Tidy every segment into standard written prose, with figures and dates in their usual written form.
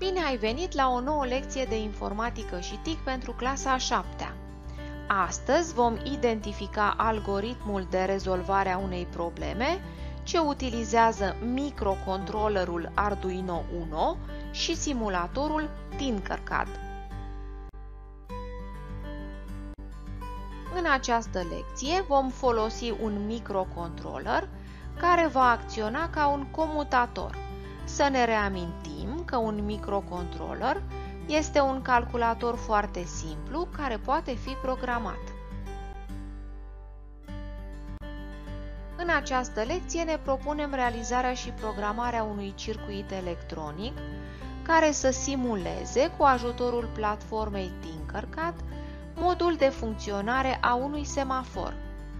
Bine ai venit la o nouă lecție de informatică și TIC pentru clasa a 7-a. Astăzi vom identifica algoritmul de rezolvare a unei probleme ce utilizează microcontrollerul Arduino Uno și simulatorul Tinkercad. În această lecție vom folosi un microcontroller care va acționa ca un comutator. Să ne reamintim că un microcontroller este un calculator foarte simplu care poate fi programat. În această lecție ne propunem realizarea și programarea unui circuit electronic care să simuleze, cu ajutorul platformei Tinkercad, modul de funcționare a unui semafor.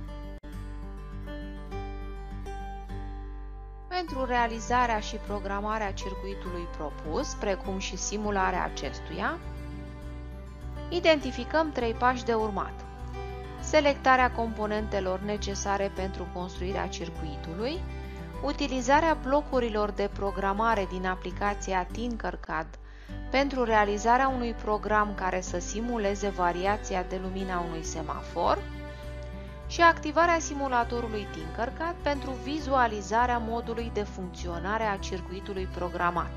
Pentru realizarea și programarea circuitului propus, precum și simularea acestuia, identificăm 3 pași de urmat. Selectarea componentelor necesare pentru construirea circuitului, utilizarea blocurilor de programare din aplicația Tinkercad pentru realizarea unui program care să simuleze variația de lumină a unui semafor și activarea simulatorului Tinkercad pentru vizualizarea modului de funcționare a circuitului programat.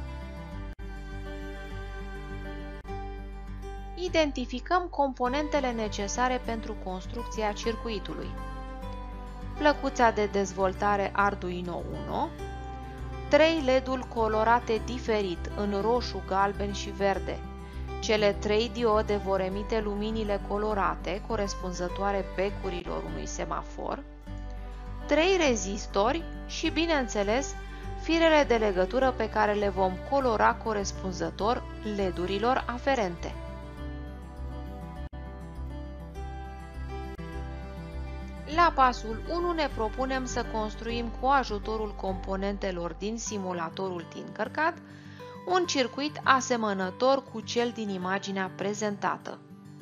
Identificăm componentele necesare pentru construcția circuitului. Plăcuța de dezvoltare Arduino Uno, 3 LED-uri colorate diferit în roșu, galben și verde. Cele 3 diode vor emite luminile colorate corespunzătoare becurilor unui semafor, 3 rezistori și, bineînțeles, firele de legătură pe care le vom colora corespunzător LED-urilor aferente. La pasul 1 ne propunem să construim cu ajutorul componentelor din simulatorul Tinkercad un circuit asemănător cu cel din imaginea prezentată.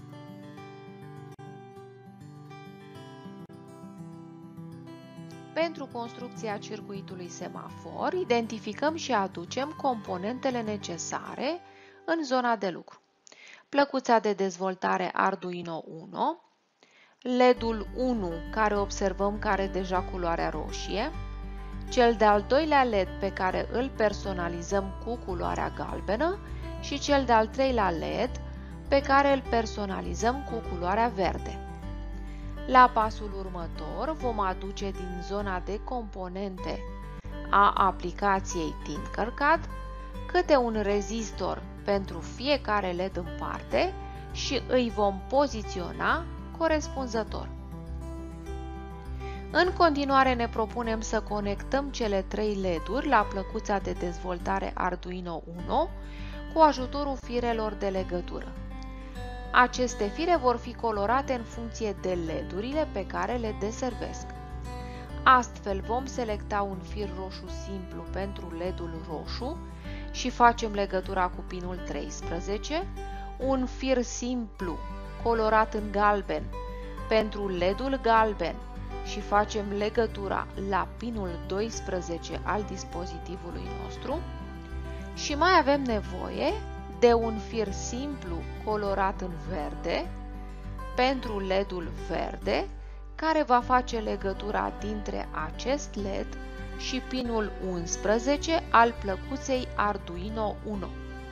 Pentru construcția circuitului semafor, identificăm și aducem componentele necesare în zona de lucru. Plăcuța de dezvoltare Arduino Uno, LED-ul 1, care observăm că are deja culoarea roșie, cel de-al doilea LED pe care îl personalizăm cu culoarea galbenă și cel de-al treilea LED pe care îl personalizăm cu culoarea verde. La pasul următor vom aduce din zona de componente a aplicației Tinkercad câte un rezistor pentru fiecare LED în parte și îi vom poziționa corespunzător. În continuare ne propunem să conectăm cele 3 LED-uri la plăcuța de dezvoltare Arduino Uno cu ajutorul firelor de legătură. Aceste fire vor fi colorate în funcție de LED-urile pe care le deservesc. Astfel vom selecta un fir roșu simplu pentru LED-ul roșu și facem legătura cu pinul 13, un fir simplu colorat în galben pentru LED-ul galben și facem legătura la pinul 12 al dispozitivului nostru și mai avem nevoie de un fir simplu colorat în verde pentru LED-ul verde care va face legătura dintre acest LED și pinul 11 al plăcuței Arduino Uno.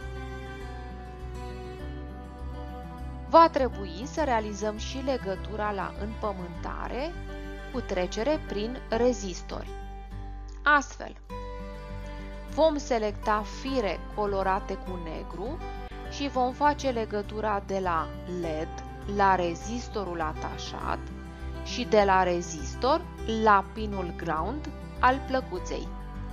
Va trebui să realizăm și legătura la împământare cu trecere prin rezistori. Astfel, vom selecta fire colorate cu negru și vom face legătura de la LED la rezistorul atașat și de la rezistor la pinul ground al plăcuței.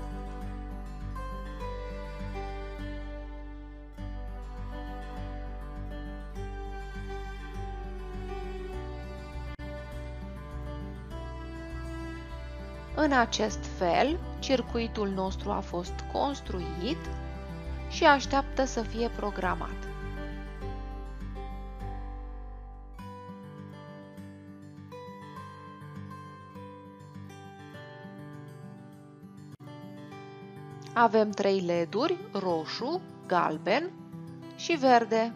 În acest fel, circuitul nostru a fost construit și așteaptă să fie programat. Avem 3 LED-uri, roșu, galben și verde.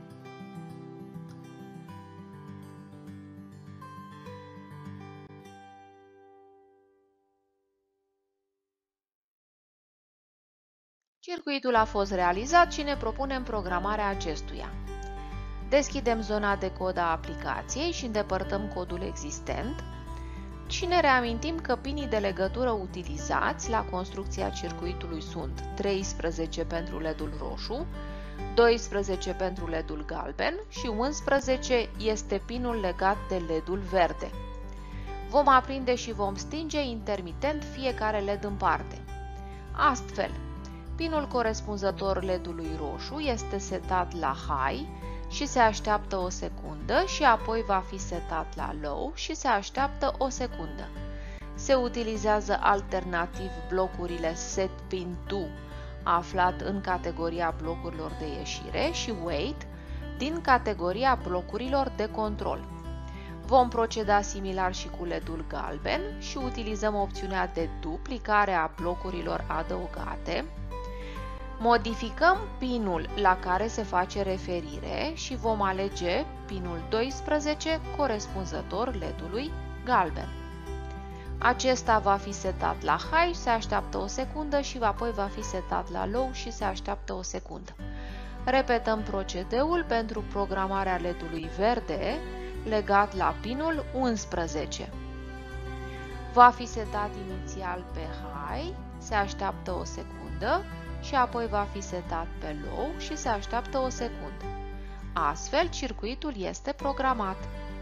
Circuitul a fost realizat și ne propunem programarea acestuia. Deschidem zona de cod a aplicației și îndepărtăm codul existent și ne reamintim că pinii de legătură utilizați la construcția circuitului sunt 13 pentru LED-ul roșu, 12 pentru LED-ul galben și 11 este pinul legat de LED-ul verde. Vom aprinde și vom stinge intermitent fiecare LED în parte. Astfel, pinul corespunzător LED-ului roșu este setat la High și se așteaptă o secundă și apoi va fi setat la Low și se așteaptă o secundă. Se utilizează alternativ blocurile Set Pin 2, aflat în categoria blocurilor de ieșire, și Wait din categoria blocurilor de control. Vom proceda similar și cu LED-ul galben și utilizăm opțiunea de duplicare a blocurilor adăugate. Modificăm pinul la care se face referire și vom alege pinul 12 corespunzător LED-ului galben. Acesta va fi setat la High, se așteaptă o secundă și apoi va fi setat la Low și se așteaptă o secundă. Repetăm procedeul pentru programarea LED-ului verde legat la pinul 11. Va fi setat inițial pe High, se așteaptă o secundă și apoi va fi setat pe Low și se așteaptă o secundă. Astfel, circuitul este programat.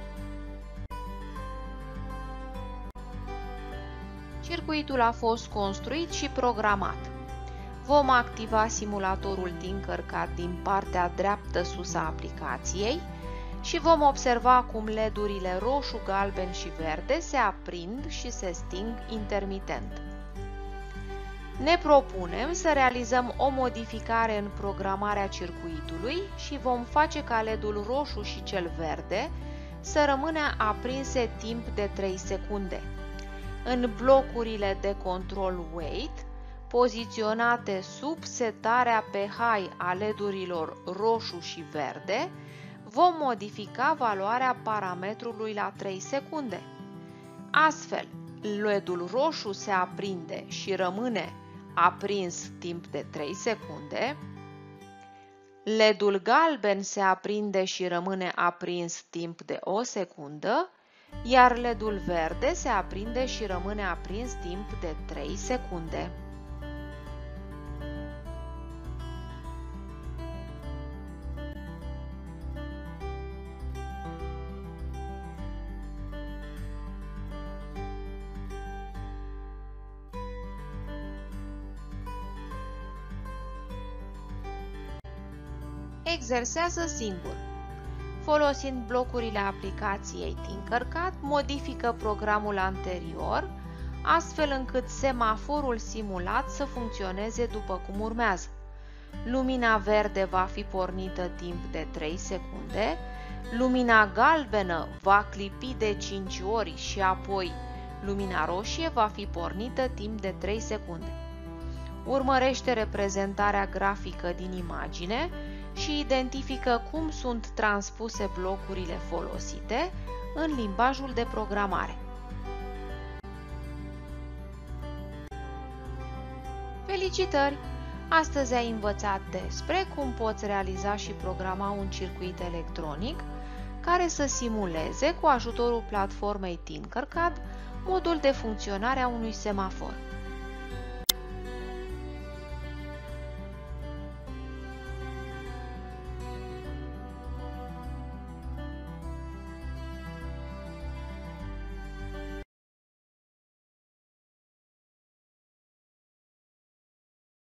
Circuitul a fost construit și programat. Vom activa simulatorul Tinkercad din partea dreaptă sus a aplicației și vom observa cum LED-urile roșu, galben și verde se aprind și se sting intermitent. Ne propunem să realizăm o modificare în programarea circuitului și vom face ca LED-ul roșu și cel verde să rămână aprinse timp de 3 secunde. În blocurile de control Wait, poziționate sub setarea pe High a LED-urilor roșu și verde, vom modifica valoarea parametrului la 3 secunde. Astfel, LED-ul roșu se aprinde și rămâne aprins timp de 3 secunde, LED-ul galben se aprinde și rămâne aprins timp de o secundă, iar LED-ul verde se aprinde și rămâne aprins timp de 3 secunde. Exersează singur. Folosind blocurile aplicației Tinkercad, modifică programul anterior, astfel încât semaforul simulat să funcționeze după cum urmează. Lumina verde va fi pornită timp de 3 secunde, lumina galbenă va clipi de 5 ori și apoi lumina roșie va fi pornită timp de 3 secunde. Urmărește reprezentarea grafică din imagine și identifică cum sunt transpuse blocurile folosite în limbajul de programare. Felicitări! Astăzi ai învățat despre cum poți realiza și programa un circuit electronic care să simuleze, cu ajutorul platformei Tinkercad, modul de funcționare a unui semafor.